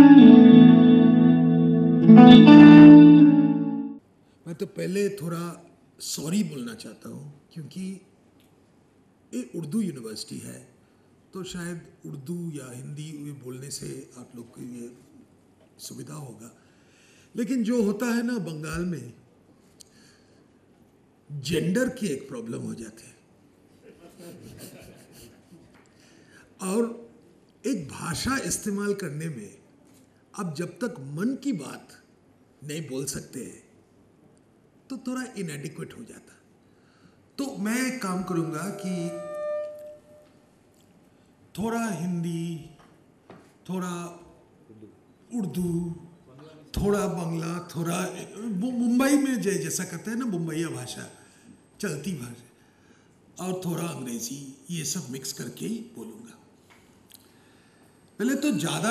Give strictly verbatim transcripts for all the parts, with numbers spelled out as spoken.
मैं तो पहले थोड़ा सॉरी बोलना चाहता हूँ, क्योंकि ये उर्दू यूनिवर्सिटी है, तो शायद उर्दू या हिंदी बोलने से आप लोग को ये सुविधा होगा। लेकिन जो होता है ना बंगाल में, जेंडर की एक प्रॉब्लम हो जाती है, और एक भाषा इस्तेमाल करने में आप जब तक मन की बात नहीं बोल सकते तो थोड़ा इनएडिक्वेट हो जाता। तो मैं एक काम करूंगा कि थोड़ा हिंदी, थोड़ा उर्दू, थोड़ा बांग्ला, थोड़ा मुंबई में जै जैसा कहते हैं ना मुंबईया भाषा, चलती भाषा, और थोड़ा अंग्रेजी, ये सब मिक्स करके ही बोलूँगा। पहले तो ज़्यादा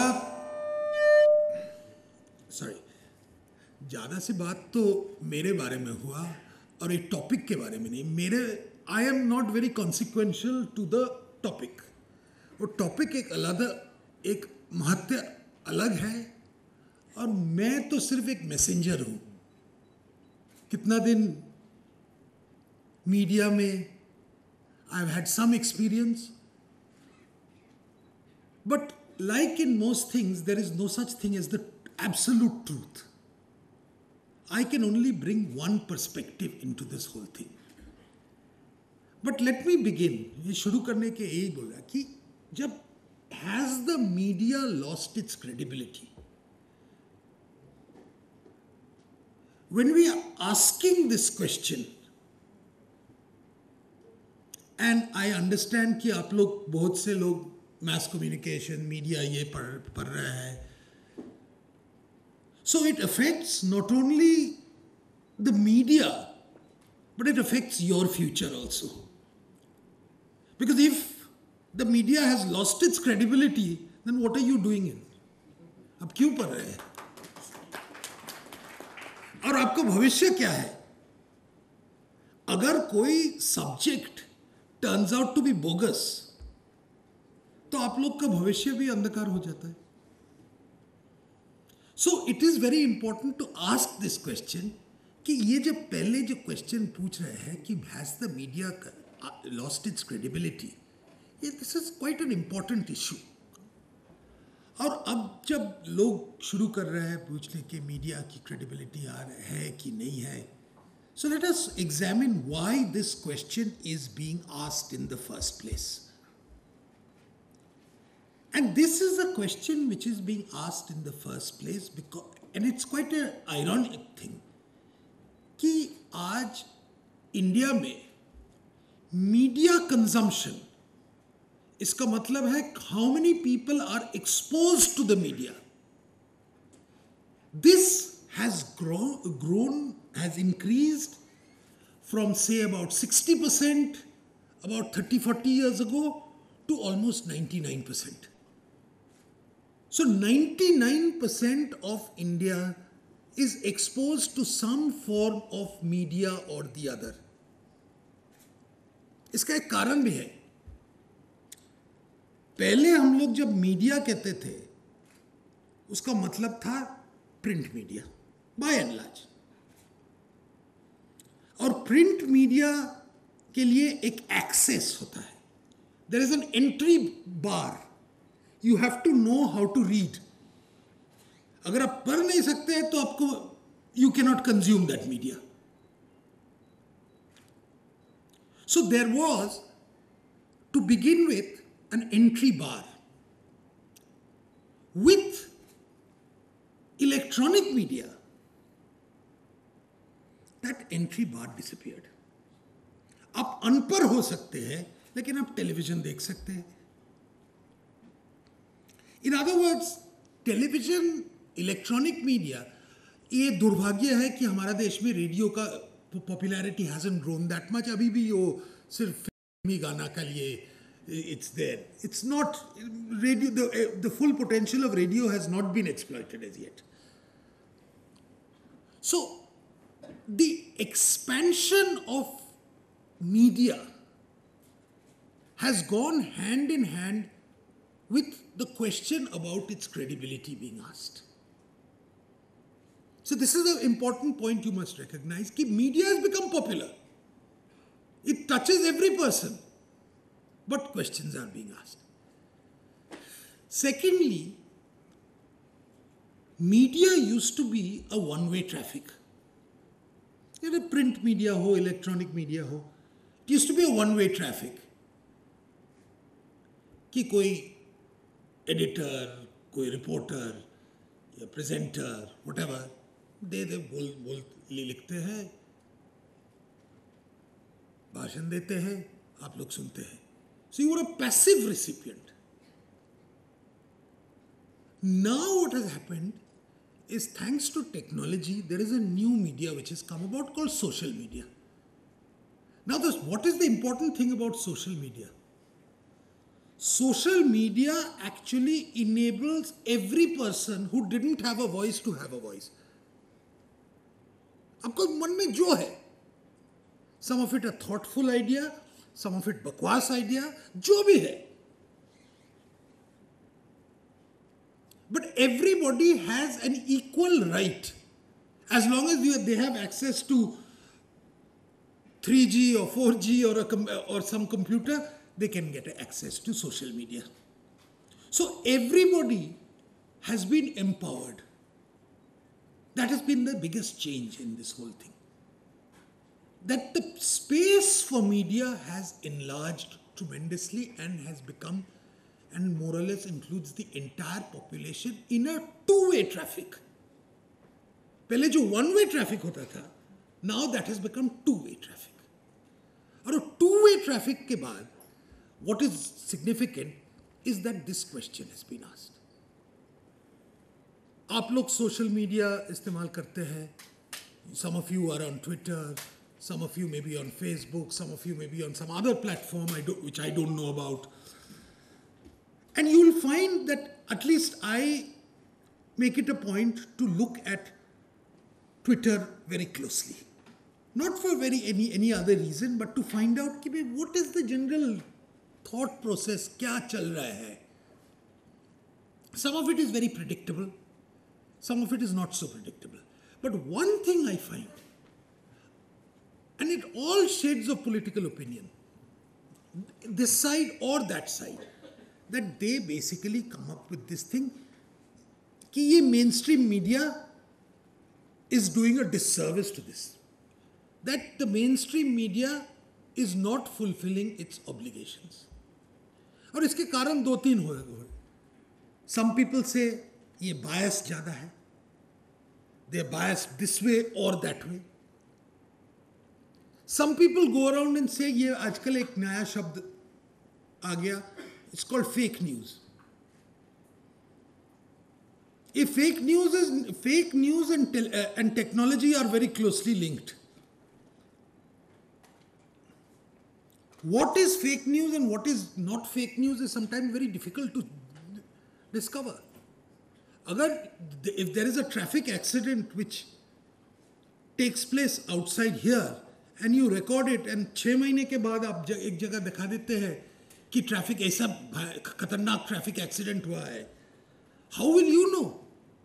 सॉरी ज़्यादा सी बात तो मेरे बारे में हुआ और एक टॉपिक के बारे में नहीं। मेरे I am not very consequential to the topic. वो टॉपिक एक अलग, एक महत्व अलग है, और मैं तो सिर्फ एक मैसेंजर हूँ। कितना दिन मीडिया में I have had some experience, but like in most things, there is no such thing as the absolute truth. I can only bring one perspective into this whole thing. But let me begin. ये शुरू करने के यही बोला कि जब has the media lost its credibility? When we are asking this question, and I understand कि आप लोग, बहुत से लोग mass communication, media ये पढ़ पढ़ रहा है, so it affects not only the media, but it affects your future also. Because if the media has lost its credibility, then what are you doing in? अब क्यों पढ़ रहे हैं? और आपका भविष्य क्या है? अगर कोई subject turns out to be bogus, तो आप लोग का भविष्य भी अंधकार हो जाता है। So it is very important to ask this question, कि ये जो पहले जो क्वेश्चन पूछ रहे हैं कि has the media lost its credibility, ये this is quite an important issue. और अब जब लोग शुरू कर रहे हैं पूछने कि मीडिया की क्रेडिबिलिटी आ है कि नहीं है, so let us examine why this question is being asked in the first place. And this is a question which is being asked in the first place because, and it's quite an ironic thing, कि आज India में media consumption, इसका मतलब है how many people are exposed to the media. This has grown, grown, has increased from say about sixty percent about thirty forty years ago to almost ninety-nine percent. So ninety-nine percent of India is exposed to some form of media or the other. इसका एक कारण भी है। पहले हम लोग जब media कहते थे, उसका मतलब था print media by and large. और प्रिंट मीडिया के लिए एक एक्सेस होता है। There is an entry bar, you have to know how to read. अगर आप पढ़ नहीं सकते हैं तो आपको, you can not consume that media. So there was, to begin with, an entry bar. With electronic media, that entry bar disappeared. आप अनपढ़ हो सकते हैं, लेकिन आप टेलीविजन देख सकते हैं। In other words, television, electronic media, ये दुर्भाग्य है कि हमारा देश में रेडियो का popularity hasn't grown that much. अभी भी वो सिर्फ फिल्मी गाना के लिए it's there. It's not radio. The, the full potential of radio has not been exploited as yet. So, the expansion of media has gone hand in hand with the question about its credibility being asked. So this is an important point you must recognize, that media has become popular. It touches every person, but questions are being asked. Secondly, media used to be a one-way traffic. You know, print media ho, electronic media ho, it used to be a one-way traffic. कि कोई editor, कोई reporter, या presenter, whatever, दे दे बोल बोल लिखते हैं, भाषण देते हैं, आप लोग सुनते हैं. So you were a passive recipient. Now what has happened is, thanks to technology, there is a new media which has come about called social media. Now this, what is the important thing about social media? Social media actually enables every person who didn't have a voice to have a voice. आपको मन में जो है, some of it a thoughtful idea, some of it बकवास idea, जो भी है. But everybody has an equal right, as long as you, they have access to three G or four G or, a, or some computer, they can get access to social media. So everybody has been empowered. That has been the biggest change in this whole thing. That the space for media has enlarged tremendously and has become, and more or less includes the entire population in a two-way traffic. पहले जो one-way traffic होता था, now that has become two-way traffic. और two-way traffic के बाद, what is significant is that this question has been asked. आप लोग social media इस्तेमाल करते हैं. Some of you are on Twitter, some of you may be on Facebook, some of you may be on some other platform I do, which I don't know about. And you will find that at least I make it a point to look at Twitter very closely. Not for very any, any other reason, but to find out कि भाई what is the general thought process, क्या चल रहा है. Some of it is very predictable, some of it is not so predictable. But one thing I find, and it all shades of political opinion, this side or that side, that they basically come up with this thing कि ये mainstream media is doing a disservice to this. That the mainstream media is not fulfilling its obligations. और इसके कारण दो तीन हुए. Some people say ये bias ज़्यादा है. They are biased this way or that way. Some people go around and say ये आजकल एक नया शब्द आ गया. It's called fake news. If fake news is fake news and tel, uh, and technology are very closely linked. What is fake news and what is not fake news is sometimes very difficult to discover. Agar, if there is a traffic accident which takes place outside here and you record it and छह महीने के बाद आप एक जगह दिखा देते हैं कि ट्रैफिक ऐसा खतरनाक ट्रैफिक एक्सीडेंट हुआ है, how will you know?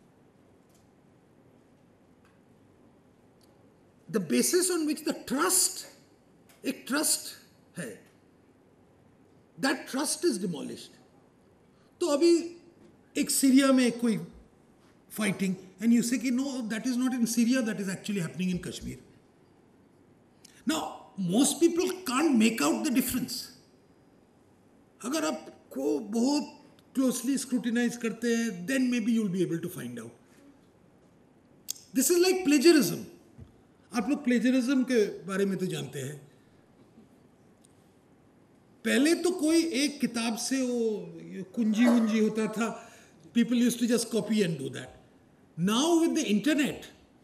The basis on which the trust, एक trust है, that trust is demolished. तो अभी एक सीरिया में कोई fighting and you say कि no, that is not in Syria, that is actually happening in Kashmir. Now, most people can't make out the difference. अगर आपको बहुत closely scrutinize करते हैं, then maybe you'll be able to find out. This is like plagiarism. आप लोग plagiarism के बारे में तो जानते हैं. पहले तो कोई एक किताब से वो कुंजी वुंजी होता था. People used to just copy and do that. Now with the internet,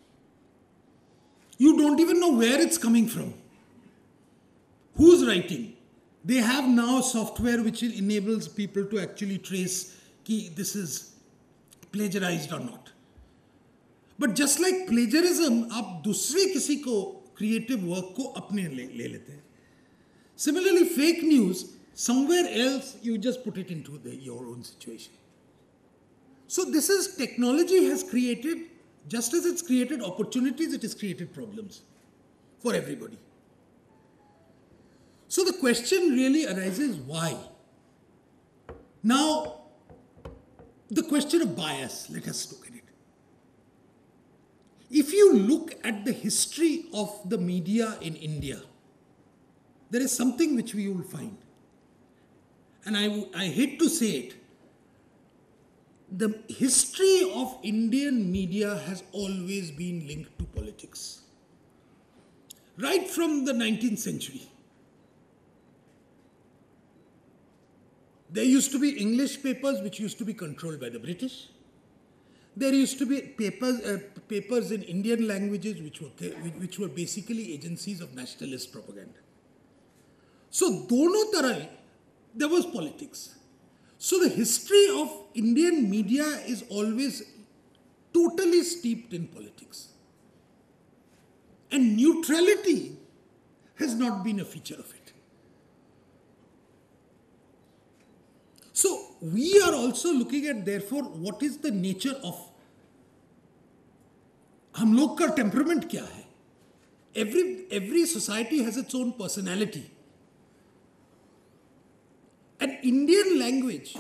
you don't even know where it's coming from. Who's writing? They have now software which enables people to actually trace कि this is plagiarized or not. But just like plagiarism, आप दूसरे किसी को creative work को अपने ले, ले लेते हैं. Similarly, fake news, Somewhere else, you just put it into the, your own situation. So this is, technology has created, just as it's created opportunities, it has created problems for everybody. So the question really arises, why? Now, the question of bias, let us look at it. If you look at the history of the media in India, there is something which we will find. And I, I hate to say it, the history of Indian media has always been linked to politics. Right from the nineteenth century. There used to be English papers which used to be controlled by the British. There used to be papers, uh, papers in Indian languages which were, which were basically agencies of nationalist propaganda. So, dono tarah, there was politics. So, the history of Indian media is always totally steeped in politics. And neutrality has not been a feature of it. So, we are also looking at, therefore, what is the nature of हम लोग का temperament क्या है? Every, every society has its own personality. And Indian language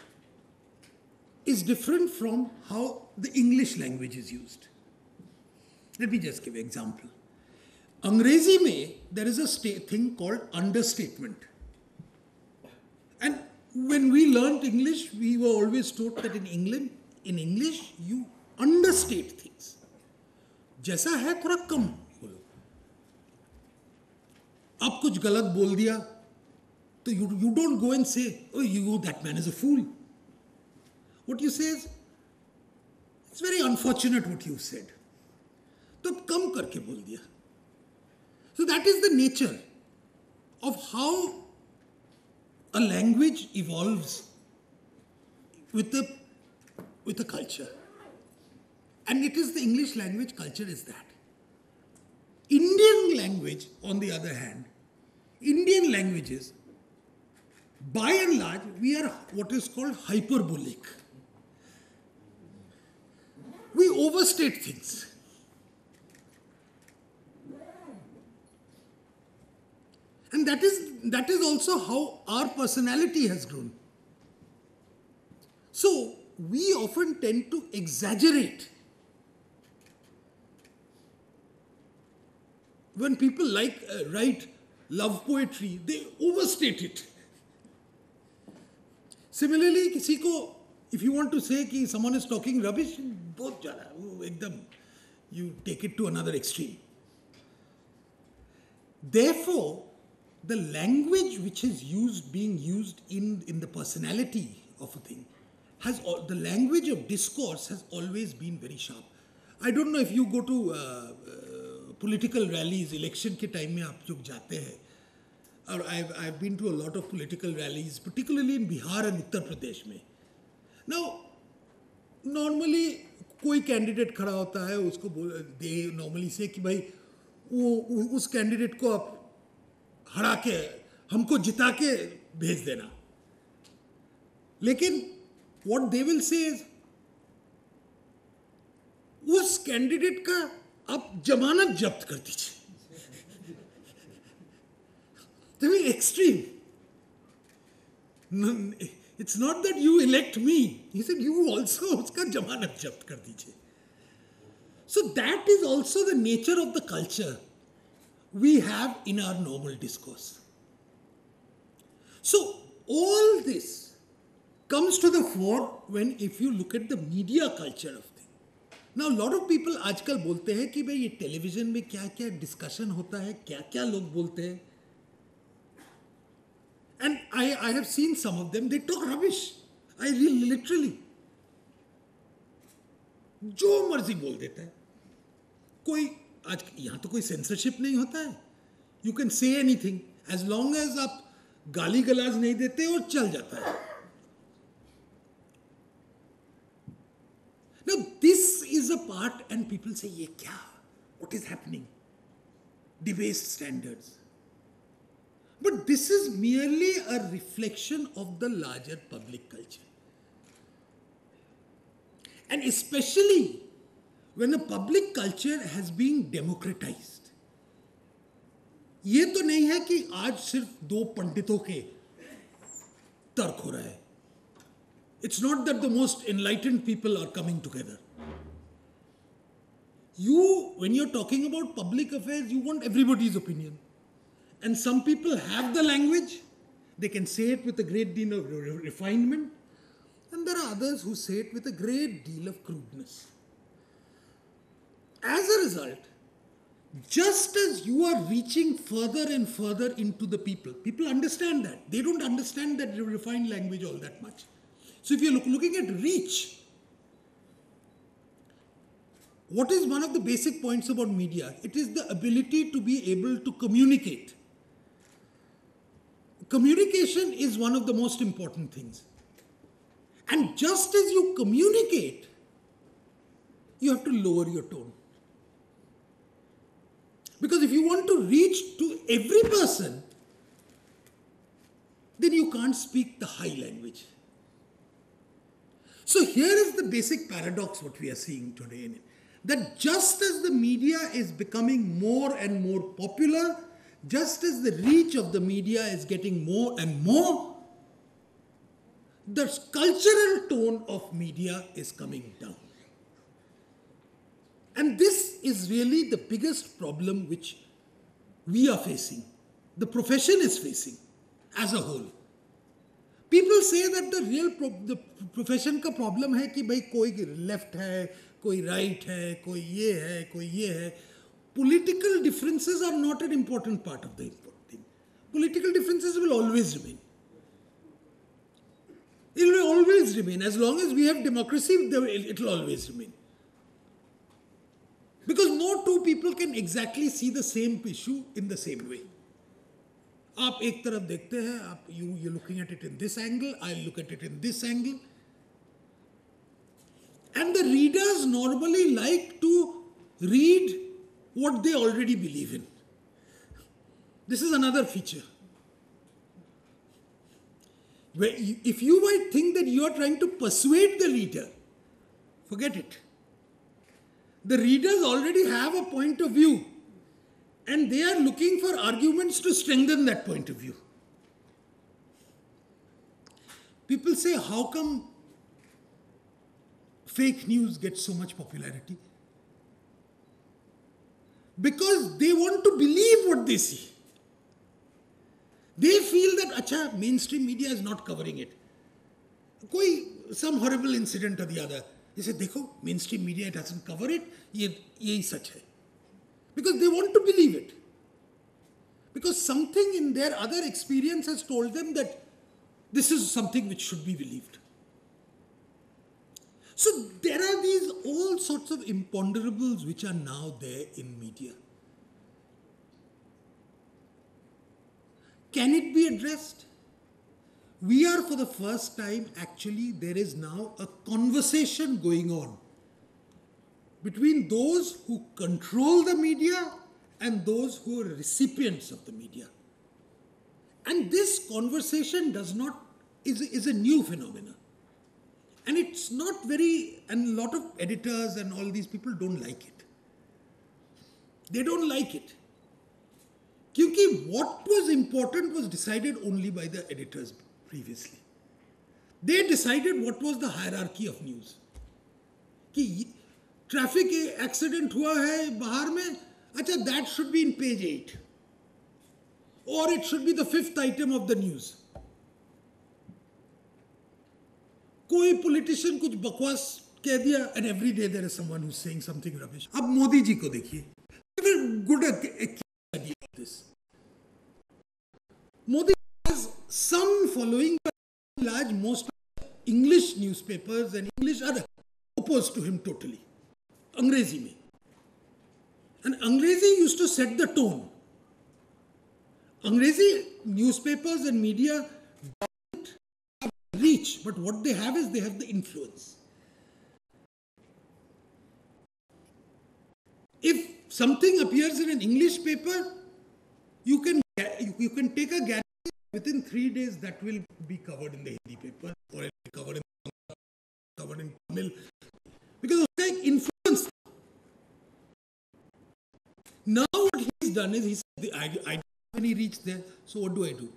is different from how the English language is used. Let me just give an example. Angrezi mein, there is a thing called understatement. And when we learnt English, we were always taught that in England, in English, you understate things. जैसा है थोड़ा कम बोलो. आप कुछ गलत बोल दिया, तो you, you don't go and say, oh, you, that man is a fool. What you say is, it's very unfortunate what you said. तो आप कम करके बोल दिया. So that is the nature of how a language evolves with the, with the culture. And it is the English language culture is that. Indian language, on the other hand, Indian languages, by and large, we are what is called hyperbolic. We overstate things. And that is, that is also how our personality has grown. So, we often tend to exaggerate. When people like uh, write love poetry, they overstate it. Similarly, किसी को, if you want to say कि someone is talking rubbish, बहुत ज़्यादा, वो एकदम, you take it to another extreme. Therefore, the language which is used, being used in, in the personality of a thing, has the language of discourse has always been very sharp. I don't know if you go to uh, uh, political rallies, election के time में आप जो जाते हैं, or I've I've been to a lot of political rallies, particularly in Bihar and Uttar Pradesh में. Now, normally कोई candidate खड़ा होता है, उसको बोल, they normally say कि भाई वो उस candidate को आप हरा के हमको जिता के भेज देना. लेकिन what they will say is, उस कैंडिडेट का आप जमानत जब्त कर दीजिए. Very extreme. No, it's not that you elect me. He said you also उसका जमानत जब्त कर दीजिए. So that is also the nature of the culture we have in our normal discourse. So all this comes to the fore when if you look at the media culture of things. Now a lot of people आजकल बोलते हैं कि भाई ये television में क्या क्या discussion होता है, क्या क्या लोग बोलते हैं. And I, I have seen some of them, they talk rubbish. I really, literally. जो मर्जी बोल देता है. कोई आज यहाँ तो कोई censorship नहीं होता है. You can say anything as long as आप गाली गलाज नहीं देते और चल जाता है. Now this is a part and people say, ये क्या? What is happening? Debased standards. But this is merely a reflection of the larger public culture. And especially when a public culture has been democratized. ये तो नहीं है कि आज सिर्फ दो पंडितों के तर्क हो रहा है. It's not that the most enlightened people are coming together. You, when you're talking about public affairs, you want everybody's opinion. And some people have the language, they can say it with a great deal of re- refinement, and there are others who say it with a great deal of crudeness. As a result, just as you are reaching further and further into the people, people understand that. They don't understand that refined language all that much. So if you're look, looking at reach, what is one of the basic points about media? It is the ability to be able to communicate. Communication is one of the most important things. And just as you communicate, you have to lower your tone. Because if you want to reach to every person, then you can't speak the high language. So here is the basic paradox what we are seeing today in it. That just as the media is becoming more and more popular, just as the reach of the media is getting more and more, the cultural tone of media is coming down. And this is really the biggest problem which we are facing, the profession is facing as a whole. People say that the real pro- the profession का problem है कि भाई कोई left है, कोई right है, कोई ये है, कोई ये है. Political differences are not an important part of the important thing. Political differences will always remain. It will always remain. As long as we have democracy, it will always remain. Because no two people can exactly see the same issue in the same way. आप एक तरफ देखते हैं, आप you you're looking at it in this angle, I look at it in this angle, and the readers normally like to read what they already believe in. This is another feature. Where you, if you might think that you are trying to persuade the reader, forget it. The readers already have a point of view, and they are looking for arguments to strengthen that point of view. People say, how come fake news gets so much popularity? Because they want to believe what they see. They feel that, acha, mainstream media is not covering it. Koi, some horrible incident or the other. They say, dekho, mainstream media doesn't cover it, ye, ye such hai. Because they want to believe it. Because something in their other experience has told them that this is something which should be believed. So there are these all sorts of imponderables which are now there in media. Can it be addressed? We are for the first time, actually, there is now a conversation going on between those who control the media and those who are recipients of the media. And this conversation does not, is, is a new phenomenon. And it's not very, and a lot of editors and all these people don't like it. They don't like it. Because what was important was decided only by the editors previously. They decided what was the hierarchy of news. कि traffic accident हुआ है बाहर में, अच्छा, that should be in page eight. Or it should be the fifth item of the news. कोई politician कुछ बकवास कह दिया, and every day there is someone who's saying something rubbish. अब मोदी जी को देखिए. Good idea of this. Modi has some following, but large most English newspapers and English are opposed to him totally. Angrezi mein. And Angrezi used to set the tone. Angrezi newspapers and media don't have reach, but what they have is they have the influence. If something appears in an English paper, you can you can take a guarantee within three days that will be covered in the Hindi paper or it will be covered in covered in Tamil because of the influence. Now what he's done is he said, I, I don't have any reach there, so what do I do?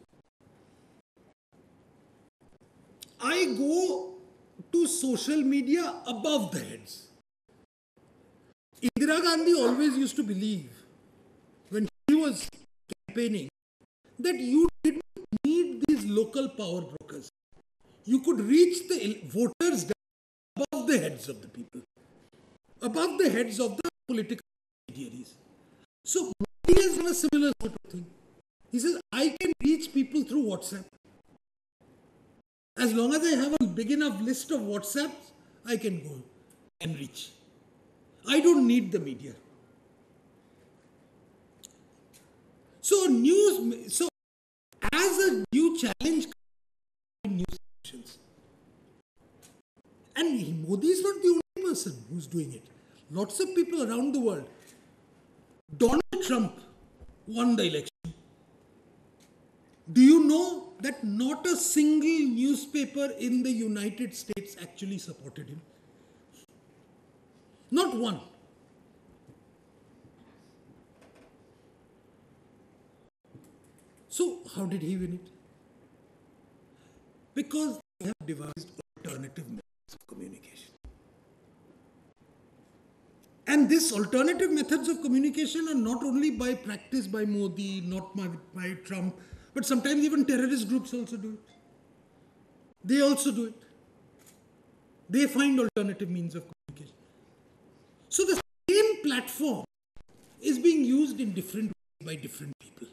I go to social media above the heads. Indira Gandhi always used to believe when she was campaigning that you didn't need these local power brokers. You could reach the voters above the heads of the people, above the heads of the political intermediaries. So Modi has done a similar sort of thing. He says, I can reach people through WhatsApp. As long as I have a big enough list of WhatsApps, I can go and reach. I don't need the media. So news, so as a new challenge, news stations. And Modi is not the only person who's doing it. Lots of people around the world. Donald Trump won the election. Do you know that not a single newspaper in the United States actually supported him? Not one. So, how did he win it? Because they have devised alternative methods of communication. And these alternative methods of communication are not only by practice by Modi, not by, by Trump, but sometimes even terrorist groups also do it. They also do it. They find alternative means of communication. So the same platform is being used in different ways by different people.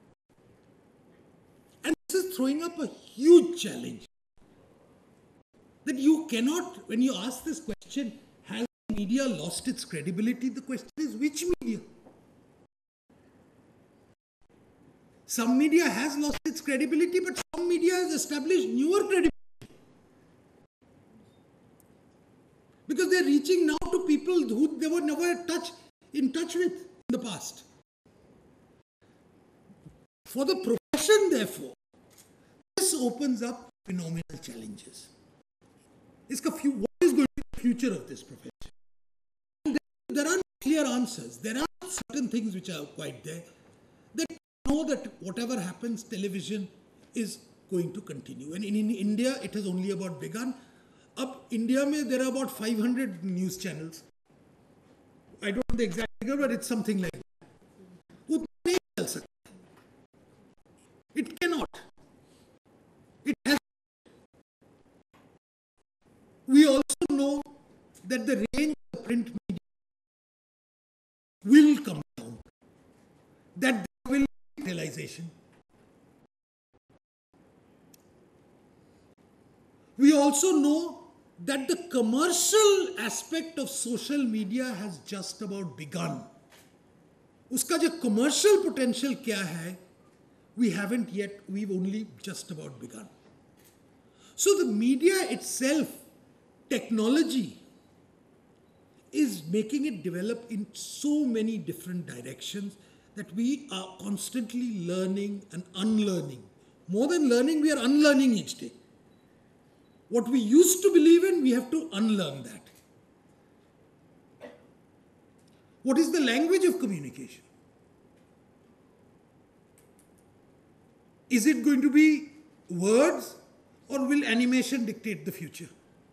And this is throwing up a huge challenge. That you cannot, when you ask this question, has media lost its credibility? The question is, which media? Some media has lost its credibility, but some media has established newer credibility. Because they are reaching now to people who they were never touch, in touch with in the past. For the profession, therefore, this opens up phenomenal challenges. What is going to be the future of this profession? And there, there are clear answers. There are certain things which are quite there. That know that whatever happens, television is going to continue. And in, in India, it has only about begun. Up India, mein, there are about five hundred news channels. I don't know the exact figure, but it's something like that. It cannot. It has. We also know that the range of print media will come down. That there will be realization. We also know that the commercial aspect of social media has just about begun. Uska jo commercial potential kya hai, we haven't yet, we've only just about begun. So the media itself, technology, is making it develop in so many different directions that we are constantly learning and unlearning. More than learning, we are unlearning each day. What we used to believe in, we have to unlearn that. What is the language of communication? Is it going to be words or will animation dictate the future?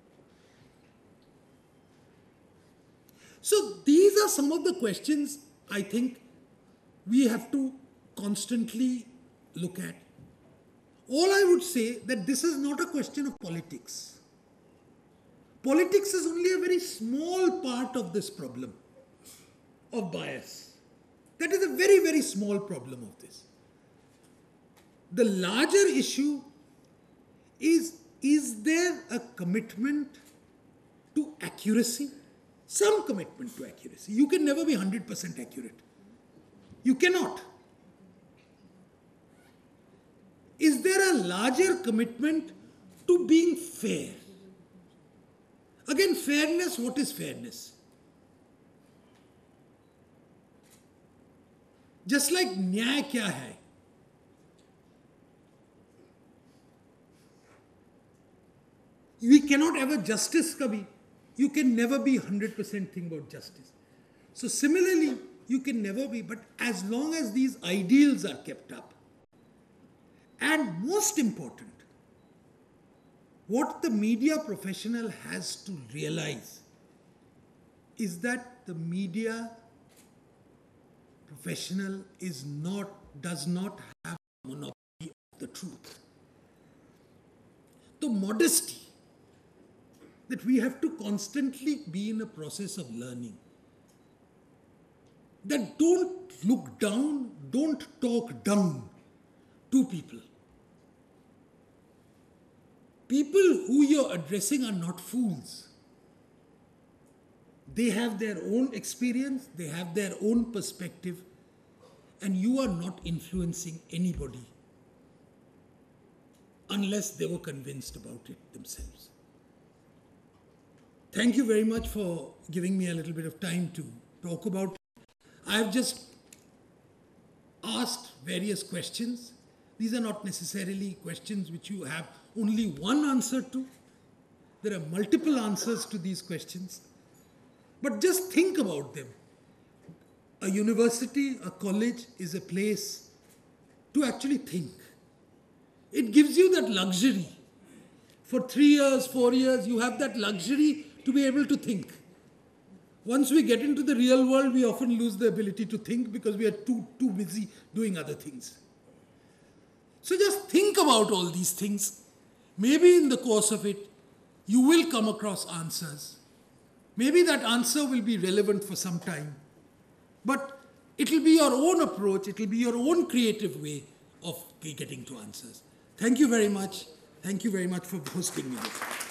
So these are some of the questions I think we have to constantly look at. All I would say that this is not a question of politics. Politics is only a very small part of this problem of bias. That is a very, very small problem of this. The larger issue is, is there a commitment to accuracy? Some commitment to accuracy. You can never be one hundred percent accurate. You cannot. Is there a larger commitment to being fair? Again, fairness, what is fairness? Just like nyaya kya hai? we cannot ever justice kabhi. You can never be one hundred percent thing about justice. So similarly, you can never be, but as long as these ideals are kept up, and most important, what the media professional has to realize is that the media professional is not, does not have a monopoly of the truth. The modesty that we have to constantly be in a process of learning. That don't look down, don't talk down to people. People who you're addressing are not fools. They have their own experience, they have their own perspective, and you are not influencing anybody unless they were convinced about it themselves. Thank you very much for giving me a little bit of time to talk about it. I have just asked various questions. These are not necessarily questions which you have only one answer to. There are multiple answers to these questions. But just think about them. A university, a college is a place to actually think. It gives you that luxury. For three years, four years, you have that luxury to be able to think. Once we get into the real world, we often lose the ability to think because we are too, too busy doing other things. So just think about all these things. Maybe in the course of it, you will come across answers. Maybe that answer will be relevant for some time. But it will be your own approach, it will be your own creative way of getting to answers. Thank you very much. Thank you very much for hosting me.